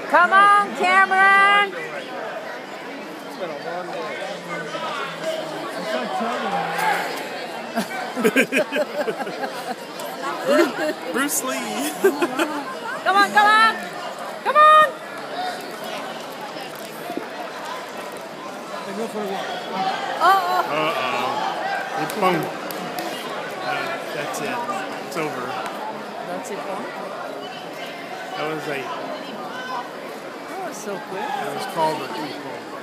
Come on, Cameron! It's been a long day. Bruce Lee. Come on, come on! Come on! They go for a walk. Uh-oh. Uh-oh. It bumped. That's it. It's over. That's it, Paul? That was That was so quick. That was called a 3-point.